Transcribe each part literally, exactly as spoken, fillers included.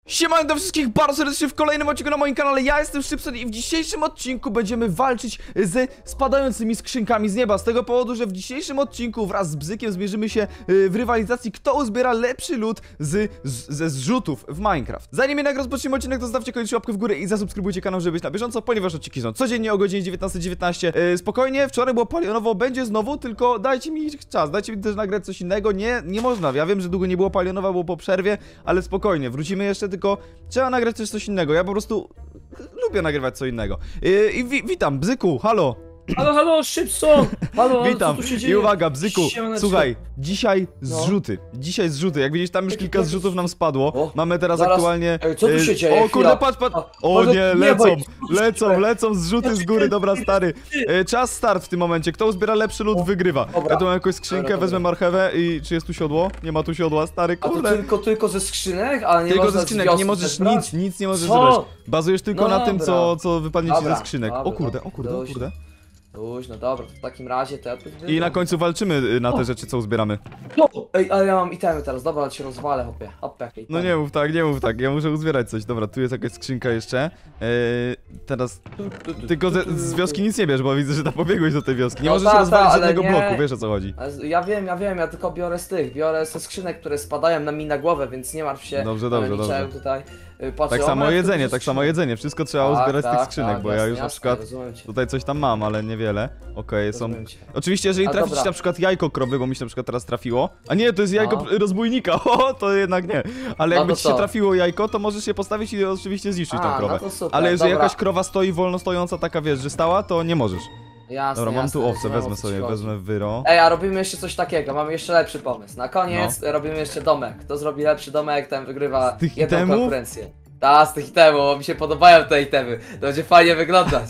Siemano do wszystkich bardzo serdecznie w kolejnym odcinku na moim kanale. Ja jestem Szczypson i w dzisiejszym odcinku będziemy walczyć ze spadającymi skrzynkami z nieba. Z tego powodu, że w dzisiejszym odcinku wraz z Bzykiem zmierzymy się w rywalizacji, kto uzbiera lepszy loot z, z, ze zrzutów w Minecraft. Zanim jednak rozpoczniemy odcinek, to zostawcie koniecznie łapkę w górę i zasubskrybujcie kanał, żeby być na bieżąco, ponieważ odcinki są codziennie o godzinie dziewiętnasta dziewiętnaście. Yy, spokojnie, wczoraj było palionowo, będzie znowu, tylko dajcie mi czas, dajcie mi też nagrać coś innego. Nie, nie można, ja wiem, że długo nie było palionowa, było po przerwie, ale spokojnie, wrócimy jeszcze, tylko trzeba nagrać też coś innego. Ja po prostu lubię nagrywać co innego. Yy, I wi witam, Bzyku, halo. Halo, halo, Szczypson! Halo, witam. Co tu się dzieje? I uwaga, Bzyku, Siemaneczko. słuchaj, dzisiaj No. zrzuty. Dzisiaj zrzuty. Jak widzisz, tam już kilka zrzuów nam spadło. O, Mamy teraz zaraz. aktualnie. Ej, co tu się dzieje? O kurde, Chwila. patrz, patrz. A, O ale nie, nie, lecą, boj, lecą, lecą zrzuty z góry, Znaczy, dobra ty, stary. ty. E, Czas start w tym momencie. Kto uzbiera lepszy lód, O, wygrywa. dobra. Ja tu mam jakąś skrzynkę, Dobra, wezmę dobra. marchewę i czy jest tu siodło? Nie ma tu siodła, stary, A to kurde. tylko, tylko ze skrzynek? Ale nie Tylko można ze skrzynek, z wiosny nie możesz też brać? nic, nic nie możesz Co? zebrać. Bazujesz tylko na tym, Dobra. co, co wypadnie ci Dobra, ze skrzynek. O dobra, kurde, o kurde, o dość. kurde. Uś, no dobra, to w takim razie to ja tu I na końcu walczymy y, na te O. rzeczy, co uzbieramy. No, ej, ale ja mam itemy teraz, dobra, ale cię rozwalę, hopie. Hop, jakie No itemy. nie mów tak, nie mów tak, ja muszę uzbierać coś. Dobra, tu jest jakaś skrzynka jeszcze. Eee, teraz Tu, tu, tu, tylko tu, ze, tu, tu, z tu. wioski nic nie bierz, bo widzę, że tam pobiegłeś do tej wioski. Nie No możesz ta, rozwalić ta, ale żadnego nie. bloku, wiesz o co chodzi. Ale Ja wiem, ja wiem, ja tylko biorę z tych, biorę ze skrzynek, które spadają na mi na głowę, więc nie martw się. Dobrze, dobrze, ale liczę dobrze. Tutaj, y, patrzę, Tak o, samo mam jedzenie, tu tak samo skrzynek. jedzenie. Wszystko trzeba Tak, uzbierać z tych tak, skrzynek, tak, bo ja jasne, już na jasne, przykład rozumiem cię. tutaj coś tam mam, ale niewiele. Okej, są. Rozumiem cię. Oczywiście, jeżeli A trafić dobra. na przykład jajko krowy, bo mi się na przykład teraz trafiło. A nie, to jest jajko No. rozbójnika, o, to jednak nie. Ale No jakby to ci się co? trafiło jajko, to możesz je postawić i oczywiście zniszczyć tą A, krowę. no to super, Ale jeżeli dobra. jakaś krowa stoi wolno stojąca, taka wiesz, że stała, to nie możesz. Jasne, Dobra, mam jasne, tu owce, rozumiem, o wezmę co ci sobie, chodzi. wezmę wyro. Ej, a robimy jeszcze coś takiego, mamy jeszcze lepszy pomysł. Na koniec No. robimy jeszcze domek. Kto zrobi lepszy domek, ten wygrywa Z tych jedną itemów? konkurencję. Ta, z tych itemów, bo mi się podobają te itemy. To będzie fajnie wyglądać.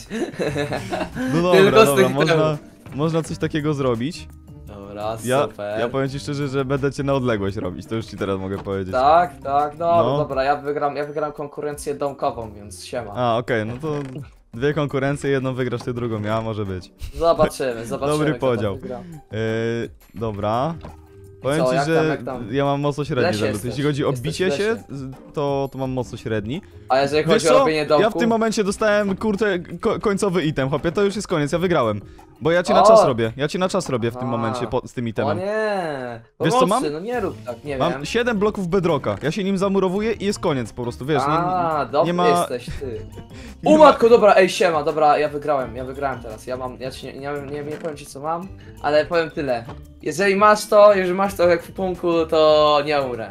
No Tylko dobra, z dobra, tych można, itemów. można coś takiego zrobić. Dobra, Ja, super. ja powiem ci szczerze, że będę cię na odległość robić, to już ci teraz mogę powiedzieć. Tak, tak, dobra, No. dobra, ja wygram, ja wygram konkurencję domkową, więc siema. A, okej, no to dwie konkurencje, jedną wygrasz, ty drugą ja, może być. Zobaczymy, zobaczymy. Dobry kto tam podział. wygra. Yy, dobra. Powiem Co, ci, jak że tam, jak tam? ja mam mocno średni lesie zarzut. jesteś, Jeśli chodzi o jesteś w bicie lesie. się, to, to mam mocno średni. A jeżeli Wiesz chodzi o co? robienie domku... Ja w tym momencie dostałem, kurczę, ko końcowy item, hopie, to już jest koniec, ja wygrałem. Bo ja ci na O! czas robię, ja ci na czas robię w tym A. momencie po, z tym O itemem. nie! Wiesz, co Pomocy, mam? No nie rób tak, nie Mam wiem. siedem bloków bedrocka, ja się nim zamurowuję i jest koniec po prostu, wiesz, A, nie, dobry nie ma... jesteś ty. nie O ma- matko, dobra, ej siema, dobra, ja wygrałem, ja wygrałem teraz. Ja mam, ja ci nie, nie, nie, nie powiem ci co mam, ale powiem tyle. Jeżeli masz to, jeżeli masz to w ekwipunku, to nie umrę.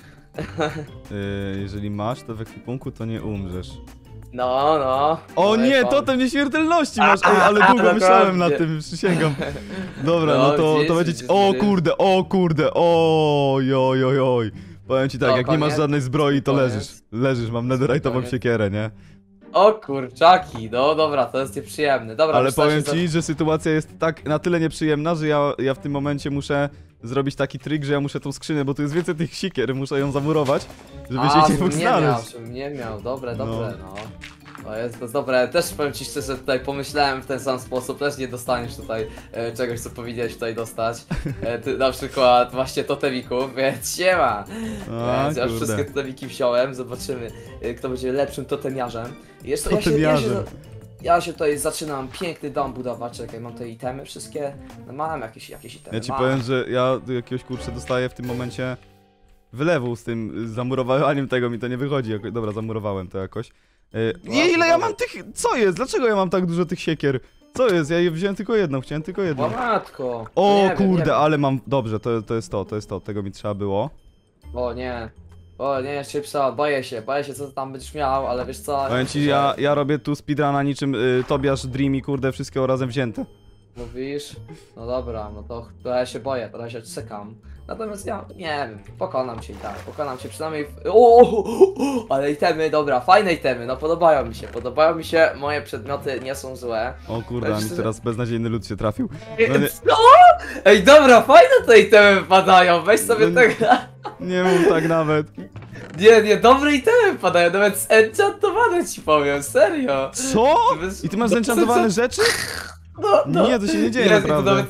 Yy, jeżeli masz to w ekwipunku, to nie umrzesz. No, no. O No, nie, pan. totem nieśmiertelności masz, ej, ale a, długo dokładnie. myślałem nad tym, przysięgam. Dobra, no No, to, widzisz, to będzie... widzisz, O widzisz. kurde, o kurde, oj, oj, oj, oj. Powiem ci tak, To jak nie masz koniec? żadnej zbroi, to Koniec? leżysz. Leżysz, mam netherite'ową Koniec? siekierę, nie? O kurczaki, no dobra, to jest nieprzyjemne. Dobra, Ale wystarczy powiem za- ci, że sytuacja jest tak na tyle nieprzyjemna, że ja, ja w tym momencie muszę zrobić taki trik, że ja muszę tą skrzynię, bo tu jest więcej tych siekier, muszę ją zamurować, żeby A, się nie żebym mógł nie miał, znaleźć. żebym nie miał, dobre, No. dobre, no. To jest, to jest dobre, też powiem ci szczerze, tutaj pomyślałem w ten sam sposób, też nie dostaniesz tutaj e, czegoś, co powinieneś tutaj dostać. E, ty, na przykład właśnie totemików, więc siema! A, Więc ja już kurde. wszystkie totemiki wziąłem, zobaczymy, e, kto będzie lepszym totemiarzem. I Jeszcze, ja, się, ja, się, Totemiarzem. ja się tutaj zaczynam piękny dom budować, czekaj, mam te itemy wszystkie, no mam jakieś, jakieś itemy, Ja ci mam. powiem, że ja do jakiegoś kurczę dostaję w tym momencie wylewu z tym zamurowaniem tego, mi to nie wychodzi. jako- Dobra, zamurowałem to jakoś. Yy, nie, ile ja mam tych... Co jest? Dlaczego ja mam tak dużo tych siekier? Co jest? Ja je wziąłem tylko jedną, chciałem tylko jedną. O matko! O nie wiem, nie kurde, wiem. ale mam... Dobrze, to, to jest to, to jest to, tego mi trzeba było. O nie. O nie, Szczypson, boję się, boję się co ty tam będziesz miał, ale wiesz co? Powiem ci, że- ja, ja robię tu speedruna niczym y, Tobiasz, Dreamy, kurde, wszystkiego razem wzięte. Mówisz? No dobra, no to, to ja się boję, teraz się czekam. Natomiast ja, nie wiem, pokonam cię i tak, pokonam cię przynajmniej w... o, o, o, ale itemy, dobra, fajne itemy, no podobają mi się, podobają mi się, moje przedmioty nie są złe. O kurde, a mi Myślę, że- teraz beznadziejny lud się trafił. No nie, Co? Ej, dobra, fajne te itemy wypadają, weź sobie No nie- tego... nie mów tak nawet. Nie, nie, dobre itemy wypadają, nawet zenchantowane ci powiem, serio. Co? To jest- I ty masz to- zenchantowane to- rzeczy? No, no. Nie, to się nie dzieje Jest, i to naprawdę. nawet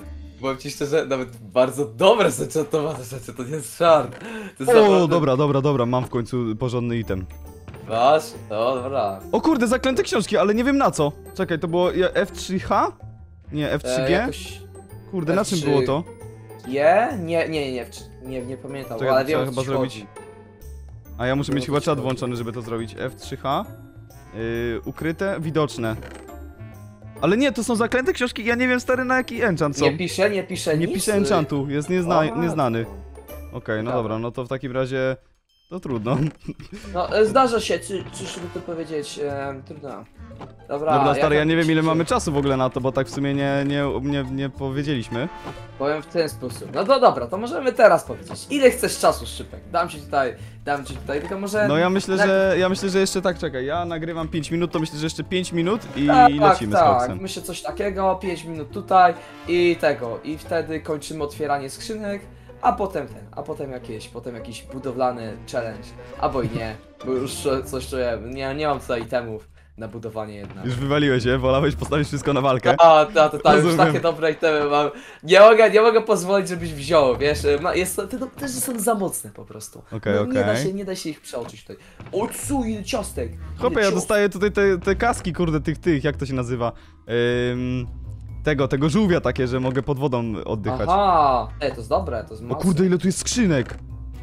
powiem ci szczerze, nawet bardzo dobre zenchantowane rzeczy, to nie jest żart. To jest O, naprawdę... dobra, dobra, dobra, mam w końcu porządny item. Masz? Dobra. O kurde, zaklęte książki, ale nie wiem na co. Czekaj, to było F trzy H? Nie, F trzy G? E, jakoś... Kurde, na F trzy czym było to? Je? Nie, nie, nie, nie, nie pamiętam, Czekaj, ale trzeba wiem, o co chyba ci zrobić- chodzi. A ja muszę Było mieć chyba coś czat chodzi. włączony, żeby to zrobić. F trzy H. Yy, ukryte, widoczne. Ale nie, to są zaklęte książki, ja nie wiem stary na jaki enchant są. Nie pisze, nie pisze Nie nic. pisze enchantu, jest niezna O, nieznany. Okej, no Dobra. dobra, no to w takim razie... To trudno. No, e, zdarza się, czy, czy żeby to powiedzieć, e, trudno. Dobra, Dobra, stary, ja tam nie wiem ile piszecie? mamy czasu w ogóle na to, bo tak w sumie nie, nie, nie, nie powiedzieliśmy. Powiem w ten sposób. No to dobra, to możemy teraz powiedzieć. Ile chcesz czasu, Szczypek? Dam ci tutaj, dam ci tutaj, tylko może... No ja myślę, na- że ja myślę, że jeszcze tak, czekaj, ja nagrywam pięć minut, to myślę, że jeszcze pięć minut i Tak, lecimy z tak, koksem. myślę coś takiego, pięć minut tutaj i tego. I wtedy kończymy otwieranie skrzynek, a potem ten, a potem jakieś, potem jakiś budowlany challenge. Albo i nie, bo już coś czuję, nie, nie mam tutaj itemów na budowanie jednak. Już wywaliłeś je, wolałeś postawić wszystko na walkę. A, to, to, to już Rozumiem. takie dobre itemy mam. Nie mogę, nie mogę pozwolić, żebyś wziął, wiesz, ma- jest to, te te też są za mocne po prostu. Okej, no, nie da okej. się, nie da się ich przeoczyć tutaj. O cu, ile ciastek! ile Chłopie, ja ciast. dostaję tutaj te, te kaski, kurde, tych, tych, jak to się nazywa? Ym, tego, tego żółwia takie, że mogę pod wodą oddychać. Aha, ej, to jest dobre, to jest O mocne. kurde, ile tu jest skrzynek!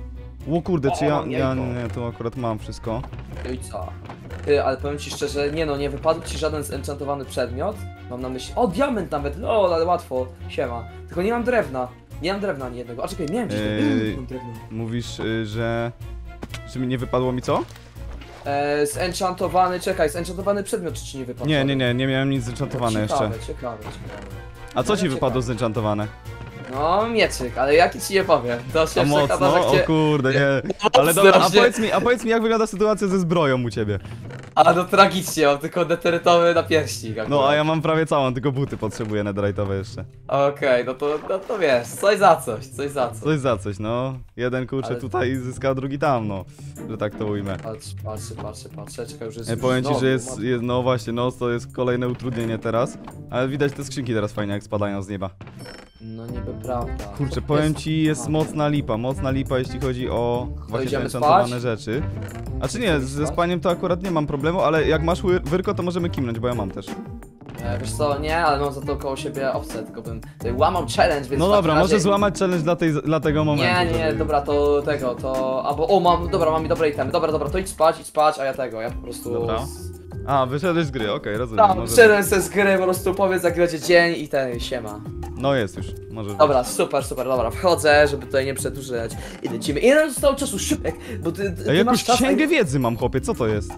O kurde, czy O, ja, mam ja jajko. nie, tu akurat mam wszystko. No i co? Ty, ale powiem ci szczerze, nie no, nie wypadł ci żaden zenchantowany przedmiot. Mam na myśli, o, diament nawet, o, ale łatwo, siema. Tylko nie mam drewna, nie mam drewna ani jednego. A czekaj, miałem gdzieś Ej. mam drewno. Mówisz, y, że... Czy mi nie wypadło mi co? E, zenchantowany, czekaj, zenchantowany przedmiot czy ci nie wypadł? Nie, nie, nie, nie miałem nic zenchantowane jeszcze. ciekawe, Ciekawe, ciekawe. A co ci ciekawe. wypadło zenchantowane? No, mieczyk, ale jaki ci nie powiem. To się A mocno? przekłada, że O cię... kurde, nie. Ale dobra, a Strasznie. powiedz mi, a powiedz mi jak wygląda sytuacja ze zbroją u ciebie? A no tragicznie, mam tylko deterytowy napierśnik. No a ja mam prawie całą, tylko buty potrzebuję netherite'owe jeszcze. Okej, no, to, no to wiesz, coś za coś, coś za coś. Coś za coś, no. Jeden kurczę Ale- tutaj zyska, drugi tam, no. Że tak to ujmę. Patrz, patrzę, patrzę, patrzę, czekaj, już jest... Ja już powiem ci, znowu, że jest, matko. jest, no właśnie, no to jest kolejne utrudnienie teraz. Ale widać te skrzynki teraz fajnie jak spadają z nieba. No niby prawda. Kurczę, powiem ci, jest mocna lipa, mocna lipa jeśli chodzi o właśnie te idziemy enchantowane spać? rzeczy. A czy nie, Idziemy ze spać? spaniem to akurat nie mam problemu, ale jak masz ły- wyrko, to możemy kimnąć, bo ja mam też. E, wiesz co, nie, ale mam za to koło siebie owce, tylko bym tutaj łamał challenge, więc No w dobra, takim może razie- złamać challenge dla, tej, dla tego momentu. Nie, nie, nie, żeby- dobra, to tego, to... Albo, o, mam, dobra, mam mi dobre itemy, dobra, dobra, to idź spać, idź spać, a ja tego, ja po prostu... Dobra. A, wyszedłeś z gry, okej, rozumiem. Tak, może- wyszedłem se z gry, po prostu powiedz jak będzie dzień i ten, siema. No jest już, możesz Dobra, super, super, dobra, wchodzę, żeby tutaj nie przedłużać i lecimy. Ile zostało czasu, szybek, bo ty, ty, Ej, ty jakąś masz czas, a księgę ja- wiedzy mam, chłopie, co to jest?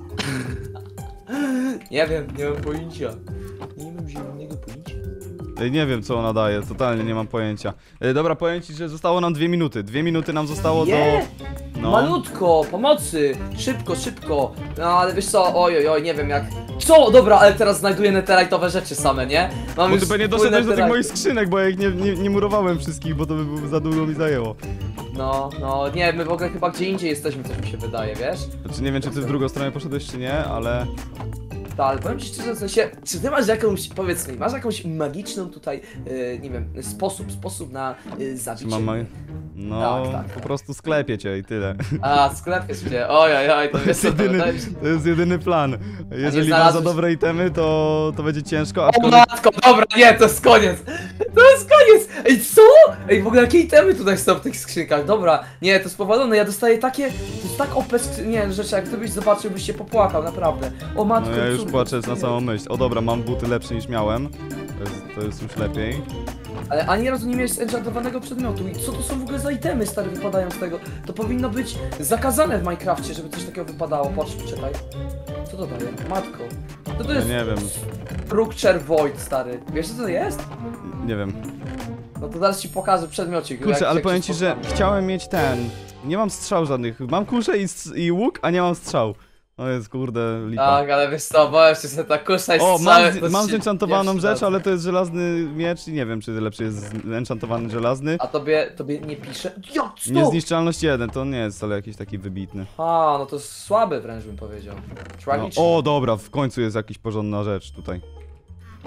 Nie wiem, nie mam pojęcia. Nie mam zielonego pojęcia. Ej, nie wiem, co ona daje, totalnie nie mam pojęcia. Ej, dobra, powiem ci, że zostało nam dwie minuty. Dwie minuty nam zostało Nie! do... No. Malutko, pomocy! Szybko, szybko! No ale wiesz co, oj, oj, oj, nie wiem jak... Co? Dobra, ale teraz znajduję netherite'owe rzeczy same, nie? Mam Bo już ty pewnie full doszedłeś do tych netherite. moich skrzynek, bo ja ich nie, nie, nie murowałem wszystkich, bo to by było- za długo mi zajęło. No, no, nie, my w ogóle chyba gdzie indziej jesteśmy, coś mi się wydaje, wiesz? Znaczy nie wiem, czy ty w drugą stronę poszedłeś, czy nie, ale... Tak, ale powiem ci szczerze, w sensie, czy ty masz jakąś, powiedz mi, masz jakąś magiczną tutaj, yy, nie wiem, sposób, sposób na yy, Czy zabicie? mam... ma- No, Tak, tak, po tak. prostu sklepię cię i tyle. A, sklepie się, oj, oj, oj, to To wiesz jest co, to jedyny, wydaje mi się... to jest jedyny plan. Jeżeli mam za znalazłeś- dobre itemy, to, to będzie ciężko, O aczkolwiek... matko, dobra, nie, to jest koniec! To jest koniec! Ej, co? Ej, w ogóle jakie itemy tutaj są w tych skrzynkach? Dobra, nie, to jest powalone, ja dostaję takie, to jest tak opes, nie, rzeczy, jak gdybyś zobaczył, byś się popłakał, naprawdę. O matko, No ja już cud, płaczę cud, na samą myśl. O dobra, mam buty lepsze niż miałem. To jest, to jest już lepiej. Ale ani razu nie miałeś enchantowanego przedmiotu i co to są w ogóle za itemy, stary, wypadają z tego? To powinno być zakazane w Minecrafcie, żeby coś takiego wypadało. Patrz, czekaj. Co to daje? Matko. To to Ja jest... nie wiem, Structure Void, stary. Wiesz co to jest? nie wiem. No to zaraz ci pokażę przedmiocik. Kurczę, jak- ale jak powiem się ci, że spotkamy. chciałem mieć ten... Nie mam strzał żadnych. Mam kuszę i, str- i łuk, a nie mam strzał. No jest kurde lipa. Tak, ale wiesz co, boję się sobie tak kusza i O, strzały, mam, to z- mam się zenchantowaną nie rzecz, przyda. ale to jest żelazny miecz i nie wiem, czy lepszy jest enchantowany żelazny. A tobie, tobie nie pisze? Jak co? Niezniszczalność jeden, to nie jest wcale jakiś taki wybitny. A, no to jest słaby wręcz bym powiedział. No, Tragiczny. o, dobra, w końcu jest jakaś porządna rzecz tutaj.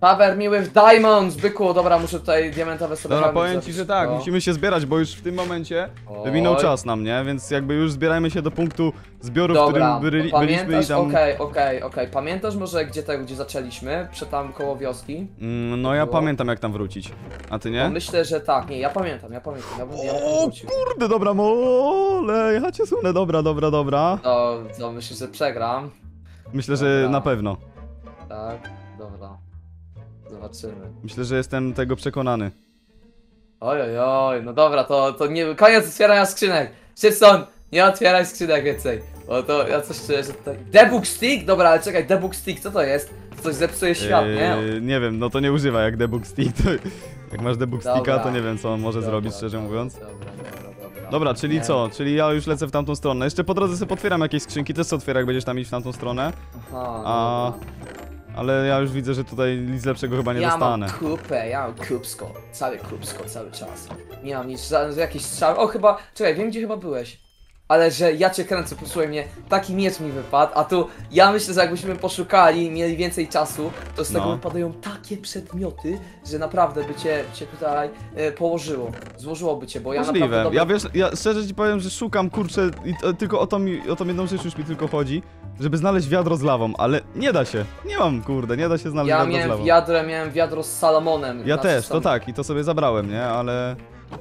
Cover me with diamonds, byku, dobra, muszę tutaj diamentowe sobie Dobra, helmet powiem ci, zrobić, że tak, no. musimy się zbierać, bo już w tym momencie Oj. minął czas nam, nie? Więc jakby już zbierajmy się do punktu zbioru, w Dobra, którym byli, byliśmy i pamiętasz, tam... okej, okej, okej, pamiętasz może gdzie tego, gdzie zaczęliśmy? Przed tam koło wioski? Mm, no ja było? pamiętam jak tam wrócić. A ty No, nie? myślę, że tak, nie, ja pamiętam, ja pamiętam, ja bym, ja bym O wrócił. kurde, dobra, mole, ja cię sunę, dobra, dobra, dobra. To, to myślę, że przegram. Myślę, że Dobra. na pewno. Tak, dobra. Zobaczymy. Myślę, że jestem tego przekonany. Oj, oj, oj, no dobra, to, to nie, koniec otwierania skrzynek. Szybson, nie otwieraj skrzynek więcej. O to ja coś czuję, że tutaj... Debug stick? Dobra, ale czekaj, debug stick, co to jest? To coś zepsuje świat, nie? Eee, nie wiem, no to nie używaj jak debug stick. To, jak masz debug sticka, Dobra. to nie wiem co on może Dobra, zrobić, szczerze dobra, mówiąc. Dobra, dobra, dobra. Dobra, czyli Nie. co? Czyli ja już lecę w tamtą stronę. Jeszcze po drodze sobie potwieram jakieś skrzynki, też sobie otwieram, jak będziesz tam iść w tamtą stronę. Aha, A... dobra. Ale ja już widzę, że tutaj nic lepszego chyba nie ja dostanę. mam kupę, ja mam kupsko, całe kupsko, cały czas. Nie mam nic, żaden, jakiś strzał. O, chyba, czekaj, wiem gdzie chyba byłeś. Ale że ja cię kręcę, posłuchaj mnie, taki miecz mi wypadł, a tu ja myślę, że jakbyśmy poszukali, mieli więcej czasu, to z tego No. wypadają takie przedmioty, że naprawdę by cię, cię tutaj e, położyło, złożyłoby cię, bo ja Możliwe. naprawdę... Ja wiesz, ja szczerze ci powiem, że szukam, kurczę, i to, tylko o, to mi, o tą jedną rzecz już mi tylko chodzi, żeby znaleźć wiadro z lawą, ale nie da się. Nie mam, kurde, nie da się znaleźć Ja wiadra z miałem lawą. wiadro, miałem wiadro z Salomonem. Ja na też, coś to tam- tak, i to sobie zabrałem, nie? Ale... E,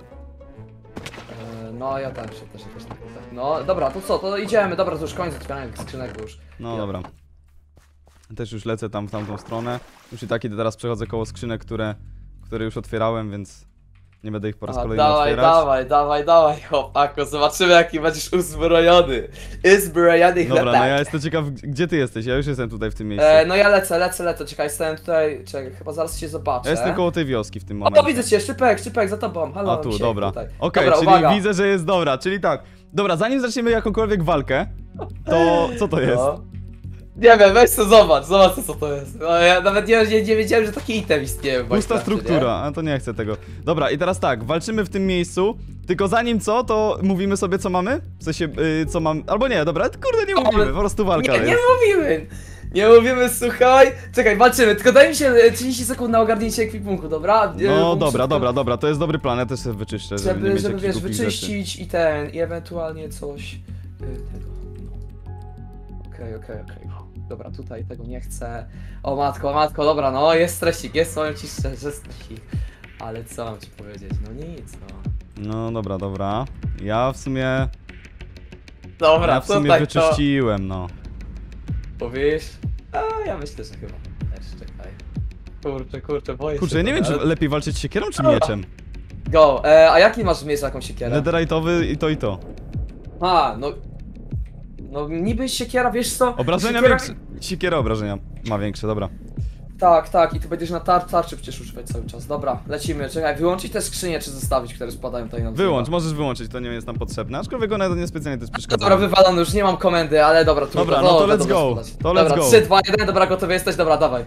No ja też, ja też, ja też tak, tak. No dobra, to co, to idziemy, dobra, to już koniec otwierania skrzynek już. No Ja- dobra. Też już lecę tam w tamtą stronę. Już i tak idę teraz przechodzę koło skrzynek, które, które już otwierałem, więc nie będę ich po raz Aha, kolejny dawaj, otwierać. dawaj, dawaj, dawaj, chłopaku, zobaczymy jaki będziesz uzbrojony. Uzbrojony Dobra, no chłopak. ja jestem ciekaw, gdzie ty jesteś? Ja już jestem tutaj w tym miejscu. E, no ja lecę, lecę, lecę, czekaj, jestem tutaj, czekaj, chyba zaraz cię zobaczę. Ja jestem koło tej wioski w tym O, momencie. to widzę cię, szczypek, szczypek, za tobą, halo, A tu, misiek, dobra. tutaj. Okej, Dobra, czyli uwaga. widzę, że jest dobra, czyli tak. Dobra, zanim zaczniemy jakąkolwiek walkę, to co to jest? No. Nie wiem, weź to zobacz, zobacz co to jest. No, ja nawet nie, nie, nie wiedziałem, że taki item istnieje w Pusta Minecrafcie, struktura, a to nie chcę tego. Dobra, i teraz tak, walczymy w tym miejscu, tylko zanim co, to mówimy sobie co mamy? W sensie, yy, co mam... Albo nie, dobra, kurde, nie mówimy, po prostu walka Nie, nie jest. mówimy! Nie mówimy, słuchaj! Czekaj, walczymy, tylko daj mi się e, trzydzieści sekund na ogarnięcie ekwipunku, dobra? E, No bo dobra, muszę dobra, dobra, to jest dobry plan, ja też sobie wyczyszczę, żeby, nie Żeby, mieć żeby jakichś wiesz, głupich rzeczy. wyczyścić i ten, i ewentualnie coś... e, tego, no. Okej, okej, okej. Dobra, tutaj tego nie chcę. O matko, o matko, dobra, no jest stresik, jest, powiem ci szczerze, stresik. Ale co mam ci powiedzieć? No nic, no. No dobra, dobra. Ja w sumie... Dobra, ja w sumie tutaj to... wyczyściłem, no. Powiesz? A ja myślę, że chyba też, czekaj. Kurczę, kurczę, boję Kurczę, się. ja nie wiem, ale- czy lepiej walczyć siekierą czy mieczem. Go, e, a jaki masz mieć jakąś siekierę? Netherite'owy i to i to. A, no... No niby siekiera, wiesz co? Obrażenia siekiera... większe. Siekiera obrażenia ma większe, dobra. Tak, tak, i tu będziesz na tar tarczy przecież używać cały czas. Dobra, lecimy, czekaj, wyłączyć te skrzynie czy zostawić, które spadają tutaj na Wyłącz, możesz wyłączyć, to nie jest nam potrzebne. Aczkolwiek one niespecjalnie też przeszkadzają. Dobra, wywalam już, nie mam komendy, ale dobra, trudno. Dobra, no to let's będą go, spadać. to let's dobra, go. trzy, dwa, jeden, dobra, gotowy jesteś, dobra, dawaj.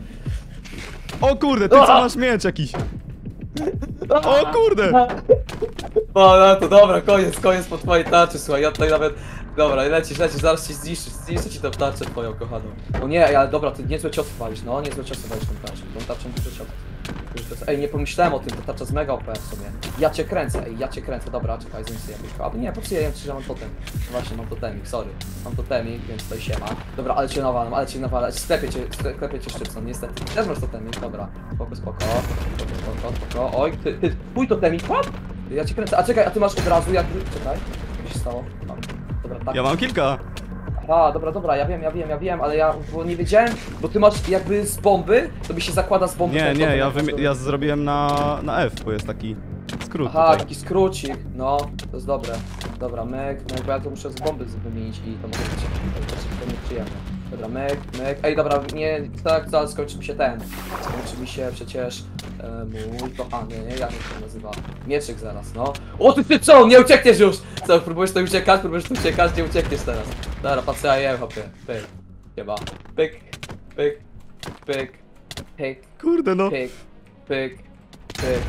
O kurde, ty co masz miecz jakiś? O kurde! O, no to dobra, koniec, koniec po twojej tarczy, słuchaj, ja tutaj nawet... Dobra, lecisz, lecisz, zaraz ci zniszczysz, zniszczę ci tę tarczę twoją kochaną. O nie, ale dobra, ty niezłe ciosy walisz, no, niezłe ciosy walisz tą tarczą, tą tarczą dużo ciosów. Ej, nie pomyślałem o tym, ta tarcza z mega O P w sumie. Ja cię kręcę, ej, ja cię kręcę, dobra, czekaj, zniszczę jakieś albo nie, popsuję, że mam totem. No właśnie, mam totemik, sorry. Mam totemik, więc tutaj się ma. Dobra, ale cię nawalam, ale cię nawalam, sklepię cię, sklepię cię szczypcą, niestety. Też masz totemik, dobra. Spoko, spoko, spoko, spoko, spoko. Oj, ty, ty, twój totemik, what? Ja cię kręcę, a czekaj, a ty masz od razu jakby, czekaj, co się stało? Mam. Dobra, tak. Ja mam kilka. A, dobra, dobra, ja wiem, ja wiem, ja wiem, ale ja bo nie wiedziałem, bo ty masz jakby z bomby, to by się zakłada z bomby. Nie, ten nie, totem, ja, jak masz wymie- do- ja zrobiłem na, na F, bo jest taki skrót Aha, tutaj. taki skrócik, no, to jest dobre. Dobra, myk, myk, bo ja to muszę z bomby wymienić i to może być to nieprzyjemne. Dobra, myk, myk, ej dobra, nie, tak, zaraz skończy mi się ten. Skończy mi się przecież e, mój kochany, nie, jak on się nazywa? Mieczyk zaraz, no. O ty ty co, nie uciekniesz już! Co, próbujesz to uciekać, próbujesz to uciekać, nie uciekniesz teraz. Dobra, patrz co ja jem, hopie, pyk, chyba, pyk, pyk, pyk, pyk, Kurde no. pyk, pyk, pyk,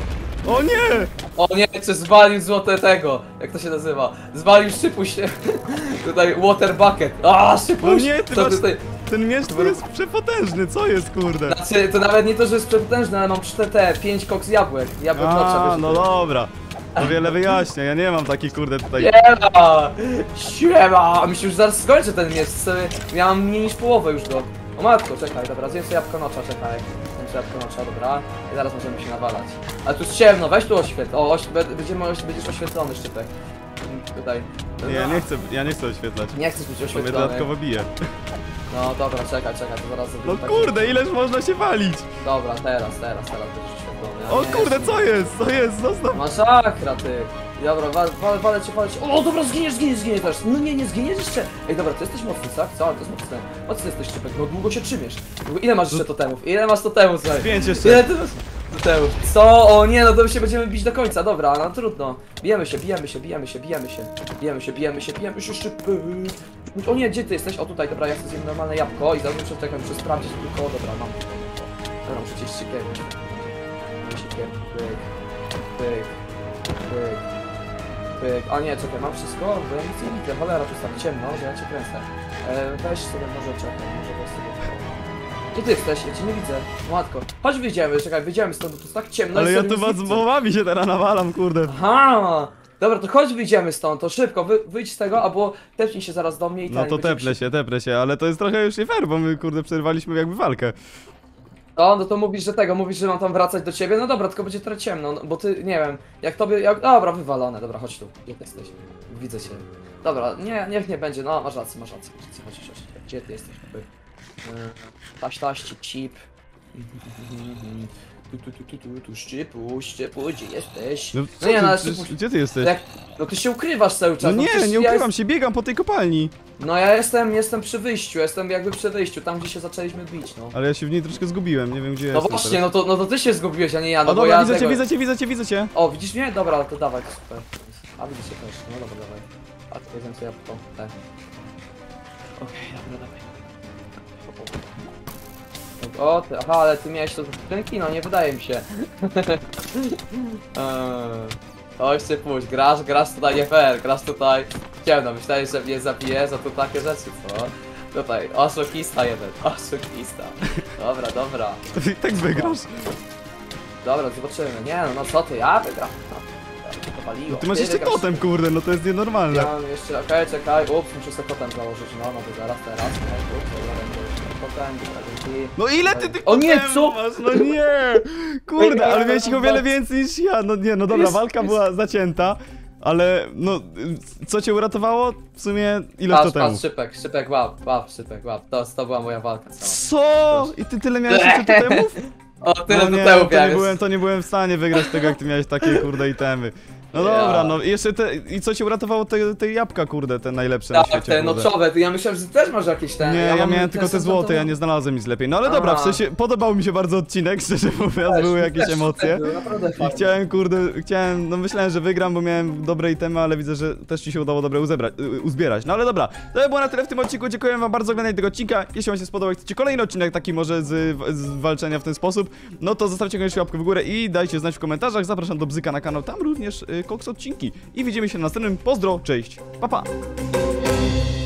O nie! O nie, czy zwalił złote tego, jak to się nazywa? Zwalił Szypuś, tutaj water bucket. A, Szypuś! O nie, ty to masz... tutaj... Ten miecz tu jest przepotężny, co jest, kurde? Znaczy, to nawet nie to, że jest przepotężne, ale mam cztery te, pięć koks jabłek. Jabłek nocza, A, wiesz, no to- dobra. To wiele wyjaśnia, ja nie mam takich, kurde, tutaj... Siema! Siema! A mi się już zaraz skończy ten miecz, sobie miałam mniej niż połowę już go. O matko, czekaj, dobra, zjem sobie jabłko nocza, czekaj. Zjem sobie jabłko nocza, dobra. I zaraz możemy się nawalać. Ale tu jest ciemno, weź tu oświetl. O, oś... będziemy, oś... będziesz oświetlony, Szczypek. Tutaj. Nie, ja nie chcę, ja nie chcę oświetlać. Nie chcesz być To mnie oświetlony. dodatkowo bije. No dobra, czekaj, czekaj, to zaraz No zrobimy tak. kurde, ileż można się walić? Dobra, teraz, teraz, teraz będziesz oświetlony. O Nie, kurde, jeszcze co nie. jest? Co jest? Zostaw! Masakra, ty. Dobra, wal, wal, walę cię, walę cię. O, dobra, zginiesz, zginiesz, zginiesz też. No nie, nie zginiesz jeszcze. Ej, dobra, ty jesteś mocny, tak? Co? To jest mocne. Mocny jesteś, Szczypek. No długo się trzymiesz. Długo... Ile masz jeszcze totemów? Ile masz totemów, słuchaj? Pięć Ile jeszcze. ty masz totemów? Co? O nie, no to się będziemy bić do końca, dobra, no trudno. Bijemy się, bijemy się, bijemy się, bijemy się. Bijemy się, bijemy się, bijemy się, Szczypek. O nie, gdzie ty jesteś? O tutaj, dobra, ja chcę zjeść normalne jabłko i zaraz muszę, czekaj, muszę sprawdzić tylko, dobra, mam. Dobra, muszę gdzieś siekierę. Siekierę, pyk, pyk, pyk, pyk. A nie, czekaj, mam wszystko? Bo ja nic nie widzę, cholera, tu jest tak ciemno, że ja cię kręcę. E, weź sobie może, czekaj, może weź sobie. Gdzie ty jesteś? Ja cię nie widzę. Matko, chodź wyjdziemy, czekaj, wyjdziemy stąd, bo tu jest tak ciemno. Ale i ja sobie tu nic was nie z widzę. mowami się teraz nawalam, kurde. Aha! Dobra, to chodź wyjdziemy stąd, to szybko, wy, wyjdź z tego, albo tepnij się zaraz do mnie i No ten, to będziemy teplę się, teplę się, ale to jest trochę już nie fair, bo my, kurde, przerwaliśmy jakby walkę. No, no to mówisz, że tego, mówisz, że mam tam wracać do ciebie, no dobra, tylko będzie trochę ciemno, no, bo ty, nie wiem, jak tobie, jak, dobra, wywalone, dobra, chodź tu, gdzie ty jesteś, widzę cię, dobra, nie, niech nie będzie, no, masz rację, masz rację, masz rację, chodź, chodź, chodź, gdzie ty jesteś, tutaj, taś, taś, cip, cip, tu, tu, tu, tu, tu, tu, szczypu, szczypu, gdzie jesteś, No co no nie, ty, no, ale przecież, szczypu, gdzie ty jesteś? jak, no ty się ukrywasz cały No czas, nie, przecież nie ja ukrywam jest- się, biegam po tej kopalni. no ja jestem, jestem przy wyjściu, jestem jakby przy wyjściu, tam gdzie się zaczęliśmy bić, no. Ale ja się w niej troszkę zgubiłem, nie wiem gdzie No jestem właśnie, teraz. no to, no to ty się zgubiłeś, a nie ja, no O bo dobra, ja widzę cię, tego... widzę cię, widzę cię, widzę cię. O, widzisz mnie? Dobra, to dawaj, to super. A widzisz się też, no dobra, dawaj. A tutaj zjem sobie jabłko, tak. Okej, dobra, dawaj. O, ty, aha, ale ty miałeś to z skrzynki? No nie wydaje mi się. Eee, Oj, się pójść, grasz, grasz tutaj nie fair, grasz tutaj ciemno, myślałeś, że mnie zabijesz, a tu takie rzeczy, co? Tutaj, oszukista jeden, oszukista. Dobra, dobra. I tak wygrasz. Dobra, zobaczymy. Nie no, no co ty, ja wygram. No, to paliło. No ty masz jeszcze wygrasz. totem, kurde, no to jest nienormalne. Ja mam jeszcze, okej, czekaj, ups, muszę sobie totem założyć, no, no to zaraz, teraz, no, ups, dobra, będę już totem, dobra, dzięki. No ile ty tych O nie, totemów co? masz? No nie! Kurde, Ej, ale ej, miałeś ich o ej, wiele ej. więcej niż ja. No nie, no dobra, Jest- walka jest- była zacięta, ale no, co cię uratowało? W sumie ilość Patrz, patrz, totemów. szybek, szybek, łap, łap, szybek, łap, to, to była moja walka cała. Co? I ty tyle miałeś jeszcze totemów? O, tyle No do nie, tyłu to nie, miałem. byłem, to nie byłem w stanie wygrać tego, jak ty miałeś takie kurde itemy. No Ja. dobra, no i jeszcze te, i co cię uratowało te, te jabłka, kurde, te najlepsze na Tak, świecie, te kurde. noczowe, ty, ja myślałem, że ty też masz jakieś te... Nie, ja, mam miałem tylko te złote, ja nie znalazłem nic lepiej. No ale dobra, w A. sensie podobał mi się bardzo odcinek, szczerze mówiąc, były jakieś emocje. Naprawdę I fajnie. chciałem, kurde, chciałem, no myślałem, że wygram, bo miałem dobre itemy, ale widzę, że też ci się udało dobre uzebrać, y, uzbierać. No ale dobra, to było na tyle w tym odcinku, dziękuję wam bardzo za oglądanie tego odcinka. Jeśli wam się spodobał, i chcecie kolejny odcinek taki może z, z walczenia w ten sposób, no to zostawcie koniecznie łapkę w górę i dajcie znać w komentarzach. Zapraszam do Bzyka na kanał, tam również y, koks odcinki. I widzimy się na następnym. Pozdro, cześć, pa pa!